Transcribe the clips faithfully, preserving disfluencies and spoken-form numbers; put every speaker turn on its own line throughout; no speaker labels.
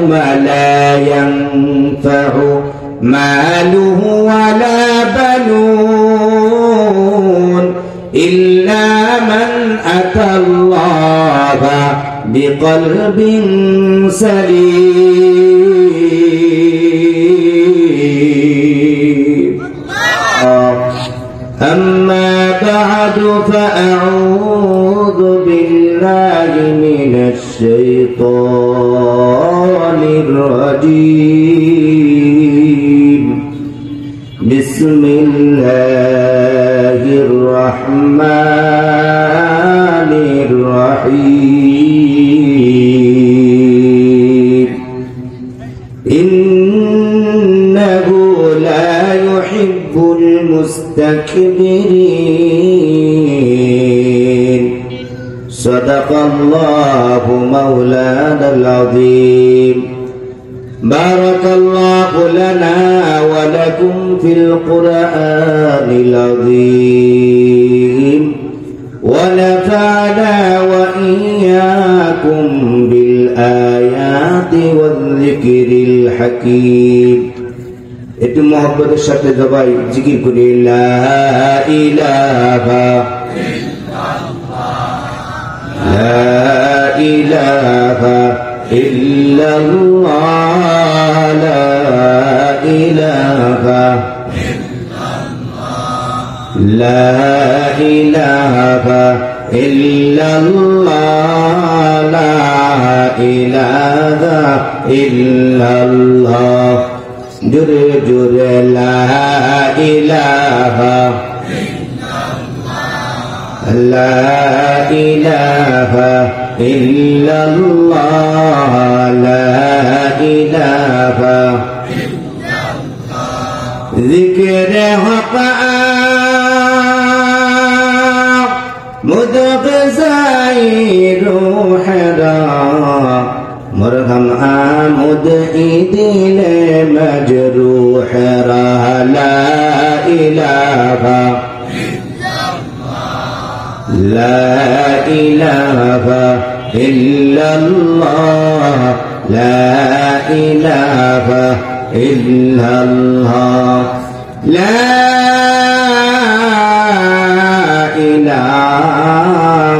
يوم لا ينفع مال ولا بنون إلا من أتى الله بقلب سليم. أما بعد فأعوذ بالله من الشيطان الرجيم. بسم الله الرحمن الرحيم. إنه لا يحب المستكبرين. صدق الله مولانا العظيم. بارك الله لنا ولكم في القرآن العظيم ونفعنا وإياكم بالآيات والذكر الحكيم. একটু মহব্বতের সাথে সবাই জিকির করি লা ইলাহা লা ইলাহা ইল্লাল্লাহ লা ইলাহা লা ইলাহা ইল্লাল্লাহ লা ইলাহা ইল্লাল্লাহ জোরে জোরে লা ইলাহা লা ইলাহা ইল্লাল্লাহ লা ইলাহা যিকরে হক মুদগজাই রূহরা مرهم آمد إدل مجروح لا إله لا إله إلا الله لا إله إلا الله لا إله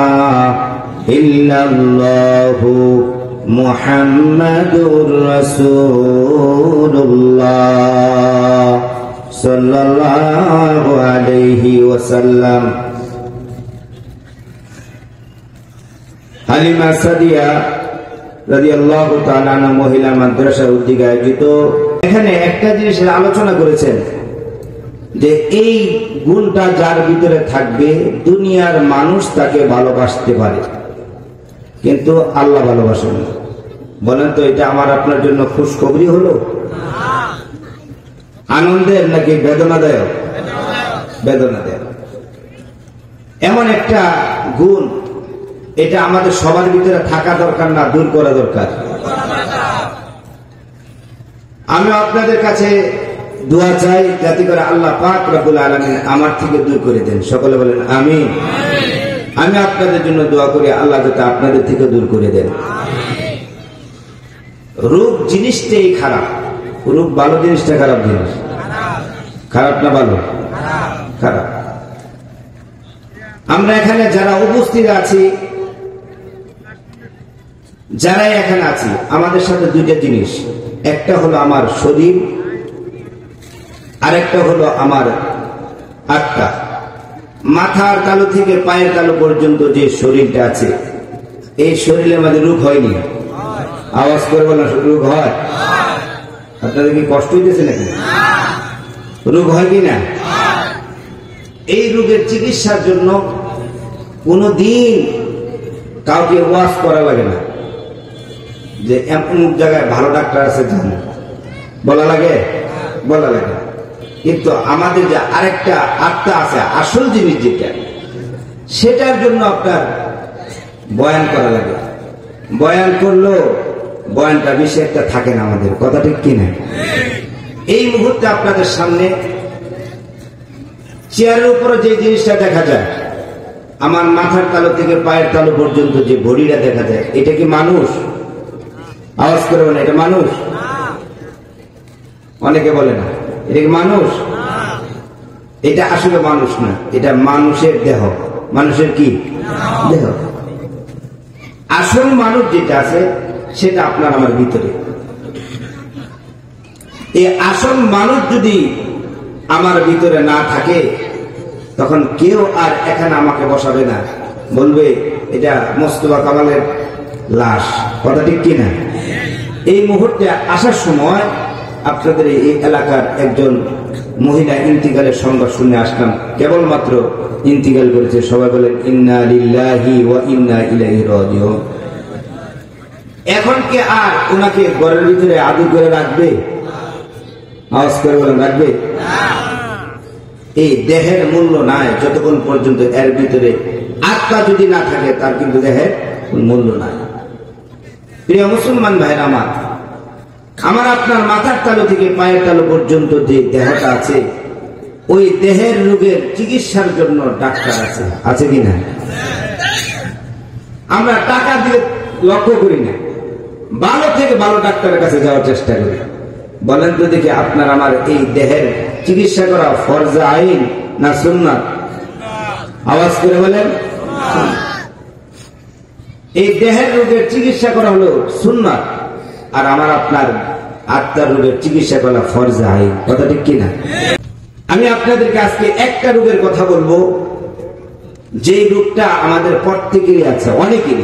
إلا الله মুহাম্মাদুর রাসূলুল্লাহ সাল্লাল্লাহু আলাইহি ওয়াসাল্লাম। হালিমা সাদিয়া রাদিয়াল্লাহু তাআলা আনহা মহিলা মাদ্রাসা উদ্যোগে আয়োজিত এখানে একটা জিনিসের আলোচনা করেছেন যে এই গুণটা যার ভিতরে থাকবে দুনিয়ার মানুষ তাকে ভালোবাসতে পারে কিন্তু আল্লাহ ভালোবাসেন না। বলেন তো এটা আমার আপনার জন্য খুশখবরি হলো, আনন্দের নাকি বেদনাদায়ক? বেদনাদায়ক। এমন একটা গুণ এটা আমাদের সবার ভিতরে থাকা দরকার না, দূর করা দরকার। আমি আপনাদের কাছে দোয়া চাই যাতে করে আল্লাহ পাক রব্বুল আলামিন আমার থেকে দূর করে দেন। সকলে বলেন আমিন। আমি আপনাদের জন্য দোয়া করি আল্লাহ যাতে আপনাদের থেকে দূর করে দেন। রূপ জিনিসটাই খারাপ। রূপ ভালো জিনিসটা খারাপ জিনিস? খারাপ না ভালো? খারাপ। আমরা এখানে যারা উপস্থিত আছি, যারাই এখানে আছি, আমাদের সাথে দুইটা জিনিস, একটা হলো আমার শরীর, আরেকটা হলো আমার আত্মা। মাথার তালু থেকে পায়ের তালু পর্যন্ত যে শরীরটা আছে, এই শরীরের মধ্যে রোগ হয়নি? আওয়াজ করে বলেন, রোগ হয়? আপনাদের কি কষ্ট হইতেছে নাকি? রোগ হয় কি না? এই রোগের চিকিৎসার জন্য কোনদিন কাউকে ওয়াজ করা লাগে না যে এমন জায়গায় ভালো ডাক্তার আছে জানো, বলা লাগে? বলা লাগে। কিন্তু আমাদের যে আরেকটা আত্মা আছে, আসল জিনিস যেটা, সেটার জন্য আপনার বয়ান করা লাগে। বয়ান করলো বয়ানটা বেশি একটা থাকে না আমাদের, কথা ঠিক কিনা? এই মুহূর্তে আপনাদের সামনে চেয়ারের উপরে যে জিনিসটা দেখা যায়, আমার মাথার তালু থেকে পায়ের তালু পর্যন্ত যে বডিটা দেখা যায়, এটা কি মানুষ? আওয়াজ করে বলে এটা মানুষ? অনেকে বলে না এটা কি মানুষ? এটা আসলে মানুষ না, এটা মানুষের দেহ। মানুষের কি দেহ? আসল মানুষ যেটা আছে সেটা আপনার আমার ভিতরে। এই আসল মানুষ যদি আমার ভিতরে না থাকে তখন কেউ আর এখানে আমাকে বসাবে না, বলবে এটা মোস্তফা কামালের লাশ। কথা ঠিক কিনা? এই মুহূর্তে আসার সময় আপনাদের এই এলাকার একজন মহিলা ইন্তিকালের সংবাদ শুনে আসলাম, কেবলমাত্র ইন্তিকাল করেছে। সবাই বলেন ইন্না লিল্লাহি ওয়া ইন্না ইলাইহি রাজিউন। এখন কি আর ওনাকে ঘরের ভিতরে আদর করে রাখবে? আওয়াজ করে বলেন রাখবে? এই দেহের মূল্য নাই যতক্ষণ পর্যন্ত এর ভিতরে আত্মা যদি না থাকে, তার কিন্তু দেহের মূল্য নাই। প্রিয় মুসলমান ভাইরা আমার, আমার আপনার মাথার তালু থেকে পায়ের তালু পর্যন্ত যে দেহটা আছে, ওই দেহের রোগের চিকিৎসার জন্য ডাক্তার আছে, আছে কিনা? আমরা টাকা দিয়ে লক্ষ্য করি না, ভালো থেকে ভালো ডাক্তারের কাছে যাওয়ার চেষ্টা করি। বলেন তো দেখি, আপনার আমার এই দেহের চিকিৎসা করা ফরজ আইন না সুন্নাত? আওয়াজ করে বলেন। এই দেহের রোগের চিকিৎসা করা হলো সুন্নাত, আর আমার আপনার আত্মার রোগের চিকিৎসা করা ফরজ আইন। কথা ঠিক কিনা? আমি আপনাদেরকে আজকে একটা রোগের কথা বলবো, যে রোগটা আমাদের প্রত্যেকেরই আছে, অনেকেরই।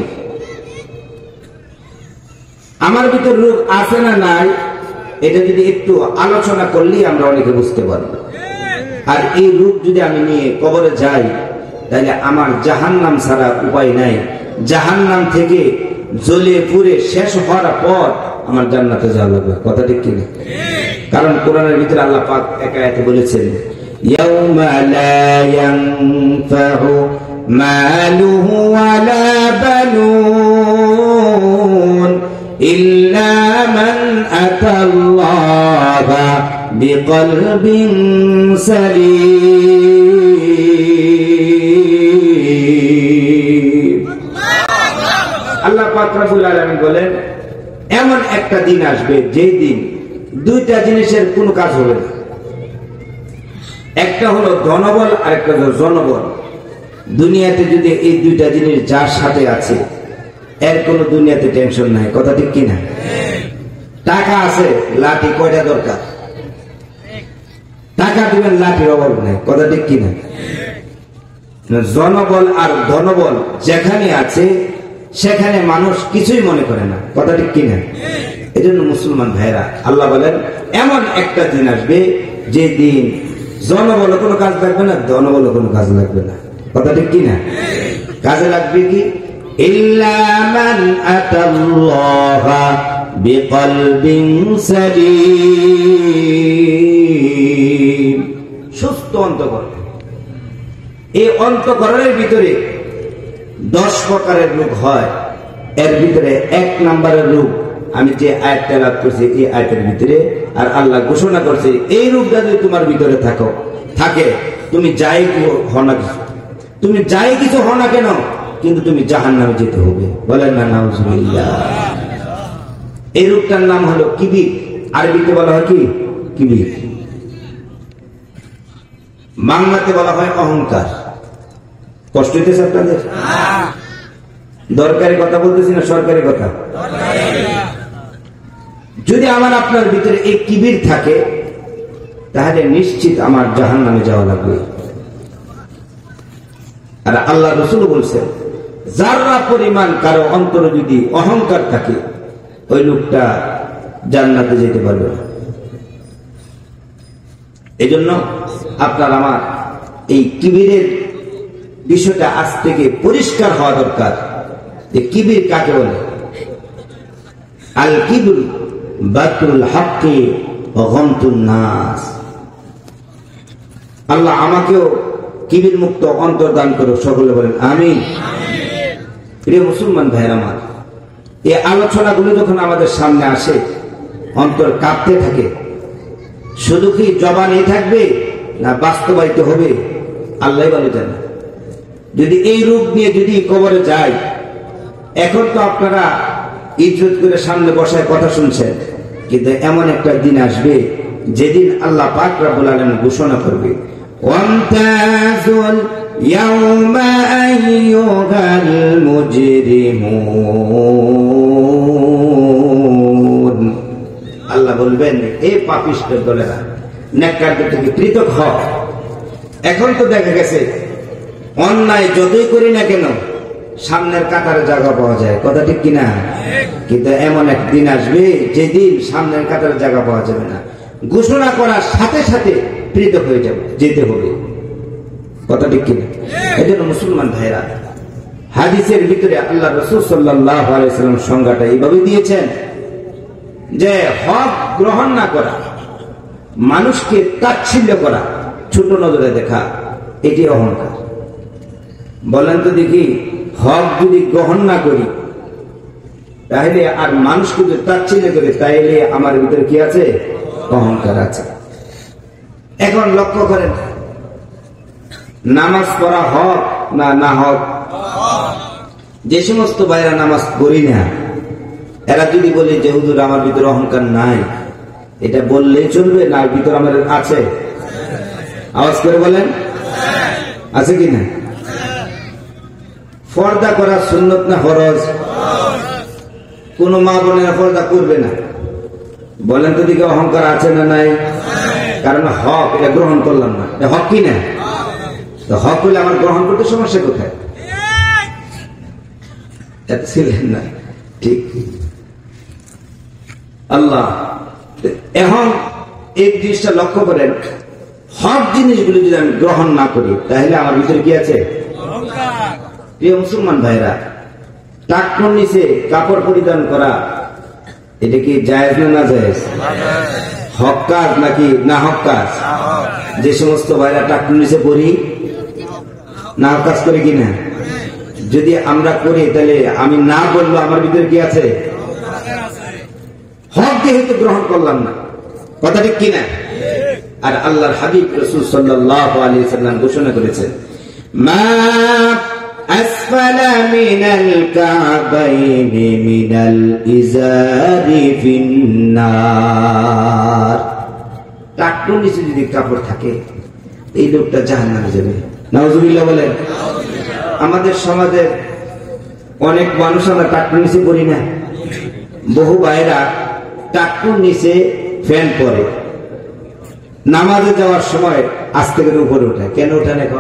আমার ভিতর রোগ আছে না নাই, এটা যদি একটু আলোচনা করলেই আমরা অনেকে বুঝতে পারব। আর এই রোগ যদি আমি নিয়ে কবরে যাই, তাহলে আমার জাহান্নাম ছাড়া উপায় নাই। জাহান্নাম থেকে জ্বলে পুড়ে শেষ হওয়ার পর আমার জান্নাতে যাওয়া লাগবে। কথা ঠিক কিনা? কারণ কোরআনের ভিতরে আল্লাহ পাক এক আয়াতে বলেছেন, ইয়াউমা লা ইয়ানফাউ মালুহু ওয়ালা বানুন ইল্লা মান আতাল্লাহা বিকলবিন সালিম। আল্লাহ পাক রব্বুল আলামিন বলেন, এমন একটা দিন আসবে যে দিন দুইটা জিনিসের কোনো কাজ হবে না। একটা হলো ধনবল, আর একটা হলো জনবল। দুনিয়াতে যদি এই দুইটা জিনিস যার সাথে আছে, এর কোনো দুনিয়াতে টেনশন নাই। কথা ঠিক কিনা? টাকা আছে, লাঠি কয়টা দরকার? টাকা দিবেন, লাঠির অভাব নাই। কথা ঠিক কিনা? জনবল আর ধনবল যেখানে আছে সেখানে মানুষ কিছুই মনে করে না। কথা ঠিক কিনা? এই জন্য মুসলমান ভাইরা, আল্লাহ বলেন এমন একটা দিন আসবে যে দিন জনবল কোনো কাজ লাগবে না, ধনবল কোনো কাজ লাগবে না। কথা ঠিক কিনা? কাজে লাগবে কি? ইল্লা মান আতাল্লাহা বিকলবিন সালিম। সুস্থ অন্তঃকরণ। এই অন্তঃকরণের ভিতরে দশ প্রকারের রোগ হয়। এর ভিতরে এক নম্বরের রোগ আমি যে আয়াতটা লাভ করছি, এই আয়াতের ভিতরে আর আল্লাহ ঘোষণা করছে, এই রোগটা যদি তোমার ভিতরে থাকো থাকে তুমি যাই হও না কিছু, তুমি যাই কিছু হও না কেন, কিন্তু তুমি জাহান্নামে যেতে হবে। বলেন না নাউজুবিল্লাহ। এই রোগটার নাম হলো কিবির। আরবিতে বলা হয় কি? কিবির। বাংলাতে বলা হয় অহংকার। কষ্ট হইতেছে আপনাদের? দরকারি কথা বলতেছি না সরকারি কথা? যদি আমার আপনার ভিতরে এই কিবির থাকে, তাহলে নিশ্চিত আমার জাহান্নামে যাওয়া লাগবে। আর আল্লাহ রাসূল বলছেন, যারা পরিমাণ কারো অন্তরে যদি অহংকার থাকে, ওই লোকটা জান্নাতে যেতে পারবে না। এই জন্য আপনার আমার এই কিবিরের বিষয়টা আজ থেকে পরিষ্কার হওয়া দরকার যে কিবির কাকে বলে। আল কিবর বাতুল হক্কি ওয়া গমতুন নাস। আল্লাহ আমাকেও কিবির মুক্ত অন্তর দান করো, সকলে বলেন আমিন। প্রিয় মুসলমান ভাইরা আমার, এই আলোচনাগুলো যখন আমাদের সামনে আসে, অন্তর কাঁপতে থাকে। শুধু কি জবানে থাকবে না বাস্তবায়িত হবে, আল্লাহ ভালো জানে। যদি এই রূপ নিয়ে যদি কবরে যায়, এখন তো আপনারা ইজ্জত করে সামনে বসায় কথা শুনছেন, কিন্তু এমন একটা দিন আসবে যেদিন আল্লাহ পাক রব্বুল আলামিন ঘোষণা করবে, ওয়ামতাজুল ইয়াউমা আইয়ুহাল মুজরিমুন। আল্লাহ বলবেন, এ পাপিষ্ঠ দলেরা, নেককারদের থেকে পৃথক হও। এখন তো দেখা গেছে অন্যায় যতই করি না কেন সামনের কাতারে জায়গা পাওয়া যায়, কথা ঠিক কিনা? কিন্তু এমন একদিন আসবে যেদিন সামনের কাতারে জায়গা পাওয়া যাবে না, ঘোষণা করার সাথে সাথে পৃথক হয়ে যাবে, যেতে হবে, কথা ঠিক কিনা? এই জন্য মুসলমান ভাইরা, হাদিসের ভিতরে আল্লাহ রাসূল সাল্লাল্লাহু আলাইহি ওয়াসাল্লাম সংজ্ঞাটা এইভাবে দিয়েছেন যে হক গ্রহণ না করা, মানুষকে তাচ্ছিল্য করা, ছোট নজরে দেখা, এটি অহংকার। বলেন তো দেখি, হক যদি গ্রহণ না করি তাহলে আর মানুষকে যদি তাচ্ছিল্য করে, তাইলে আমার ভিতরে কি আছে? অহংকার আছে। এখন লক্ষ্য করেন, নামাজ পড়া হক না না হক? যে সমস্ত ভাইরা নামাজ পড়ি না, এরা যদি বলে যে হুজুর আমার ভিতরে অহংকার নাই, এটা বললেই চলবে না? ভিতর আমার আছে? আওয়াজ করে বলেন, আছে কি না? পর্দা করা সুন্নত না ফরজ? কোন মা বোনেরা পর্দা করবে না, বলেন তো দিকে অহংকার আছে না নাই? কারণ হক, এটা গ্রহণ করলাম না, এটা হক কি না? তো হক হলে আমার গ্রহণ করতে সমস্যা কোথায়? এত ছিলেন না, ঠিক? আল্লাহ এখন এই জিনিসটা লক্ষ্য করেন, হক জিনিসগুলো যদি আমি গ্রহণ না করি তাহলে আমার ভিতরে কি আছে? প্রিয় মুসলমান ভাইরা, টাকনোর নিচে কাপড় পরিধান করা, এটা কি জায়েজ না না জায়েজ? হক কাজ নাকি না হক কাজ? যে সমস্ত ভাইরা টাকনোর নিচে পড়ি, না হক কাজ করে কিনা? যদি আমরা করি তাহলে আমি না বলবো আমার ভিতরে কি আছে? হক যেহেতু গ্রহণ করলাম না, কথা ঠিক কিনা? আর আল্লাহর হাবিব রাসূল সাল্লাল্লাহু আলাইহি ওয়াসাল্লাম ঘোষণা করেছেন, মা আসফালা মিনাল কাবাইনি মিনাল ইজারি ফিন্নার। টাকনুর নিচে যদি কাপড় থাকে এই লোকটা জাহান্নামে যাবে। নাউজুবিল্লাহ বলেন। আমাদের সমাজের অনেক মানুষ আমরা টাকনুর নিচে পড়ি না, বহু ভাইরা টাকনুর নিচে ফ্যান পরে, নামাজে যাওয়ার সময় আস্তে করে উপরে ওঠে। কেন ওঠেন এখন?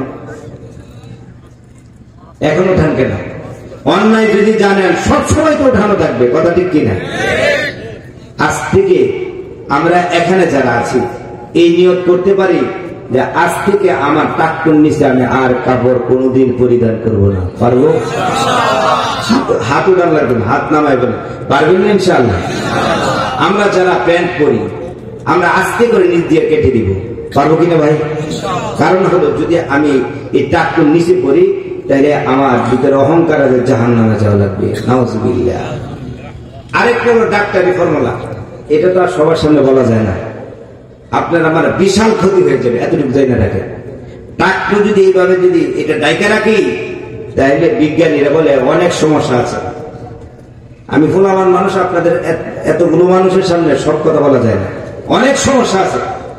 এখন ওঠান কেন? অন্যায় যদি জানেন সবসময় তো ওঠানো থাকবে, কথা ঠিক কিনা? আজ থেকে আমরা এখানে যারা আছি এই নিয়ত করতে পারি যে আজ থেকে আমার টাকনুর নিচে আমি আর কাপড় কোনোদিন পরিধান করব না। পারবো? হাত উঠান লাগবে না, হাত নামাইবেন, পারবেন না ইনশাআল্লাহ? আমরা যারা প্যান্ট পরি আমরা আস্তে করে নিচ দিয়ে কেটে দিব, পারবো কিনা ভাই? কারণ হলো যদি আমি এই টাকনুর নিচে পরি তাহলে আমার ভিতরে অহংকার আছে, জাহান্নামে যাওয়া লাগবে। নাউজুবিল্লাহ। আরেকটা হলো ডাক্তারি ফর্মুলা, এটা তো আর সবার সামনে বলা যায় না, আপনার আমার বিশাল ক্ষতি হয়ে যাবে, এতটুকু যাই না রাখে। টাকনু যদি এইভাবে যদি এটা ডাইকা রাখি তাহলে বিজ্ঞানীরা বলে অনেক সমস্যা আছে। আমি ফুলামান মানুষ, আপনাদের এতগুলো মানুষের সামনে সব কথা বলা যায় না, অনেক সমস্যা আছে।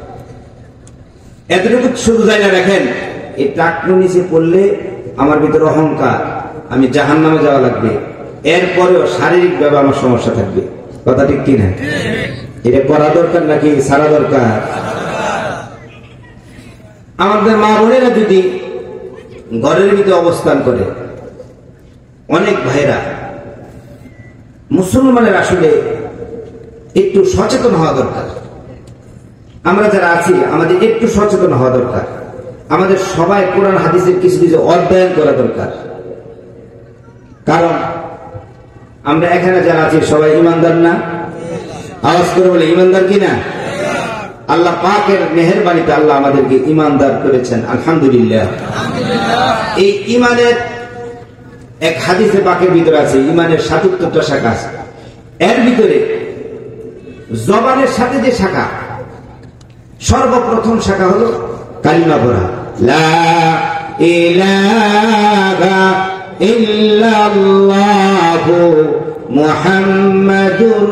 এতটুকু শুধু যাই না রাখেন, এই টাকনু নিচে পড়লে আমার ভিতরে অহংকার, আমি জাহান্নামে যাওয়া লাগবে, এরপরেও শারীরিক ভাবে আমার সমস্যা থাকবে, কথা ঠিক কিনা? এটা করা দরকার নাকি সারা দরকার? আমাদের মা বোনেরা যদি ঘরের ভিতরে অবস্থান করে, অনেক ভাইরা মুসলমানের আসলে একটু সচেতন হওয়া দরকার। আমরা যারা আছি আমাদের একটু সচেতন হওয়া দরকার। আমাদের সবাই কোরআন হাদিসের কিছু কিছু অধ্যয়ন করা দরকার। কারণ আমরা এখানে যারা আছি সবাই ইমানদার না? আওয়াজ করে বলে ইমানদার কিনা? আল্লাহ পাকের মেহেরবানিতে আল্লাহ আমাদেরকে ইমানদার করেছেন, আলহামদুলিল্লাহ। এই ইমানের এক হাদিসে পাকের ভিতরে আছে ইমানের সাতাত্তরটা শাখা আছে। এর ভিতরে জবানের সাথে যে শাখা, সর্বপ্রথম শাখা হলো কালিমা পড়া, লা ইলাহা ইল্লাল্লাহু মুহাম্মাদুর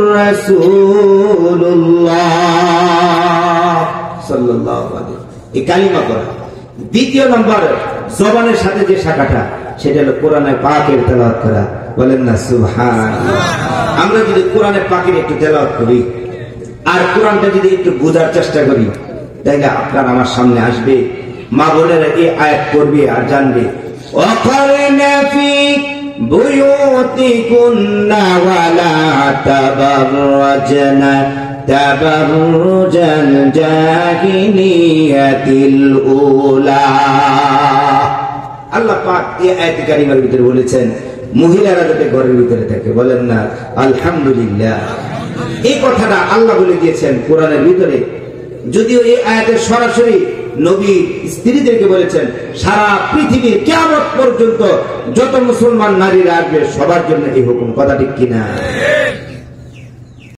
রাসূলুল্লাহ সাল্লাল্লাহু আলাইহি এই কালিমা পড়া। দ্বিতীয় নম্বর জবানের সাথে যে শাখাটা সেটা হলো কোরআনে পাকের তেলাওয়াত করা। বলেন না সুবহানাল্লাহ। আমরা যদি কোরআনে পাকের একটু তেলাওয়াত করি আর কোরআনটা যদি একটু বোঝার চেষ্টা করি, তাহলে আপনার আমার সামনে আসবে, মা বোনেরা এই আয়াত করবে আর জানবে ওয়াকারনা ফি বুয়ুতিকুন্না ওয়ালা তাবাররাজনা তাবাররুজাল জাহিলিয়াতিল উলা। আল্লাহ পাক এই আয়াত কারিমার ভিতরে বলেছেন মহিলারা যাতে ঘরের ভিতরে থাকে। বলেন না আলহামদুলিল্লাহ। এই কথাটা আল্লাহ বলে দিয়েছেন কোরআনের ভিতরে, যদিও এই আয়াতের সরাসরি নবী স্ত্রীদেরকে বলেছেন সারা পৃথিবীর কিয়ামত পর্যন্ত যত মুসলমান নারীরা আসবে সবার জন্য এই হুকুম। কথা ঠিক কিনা?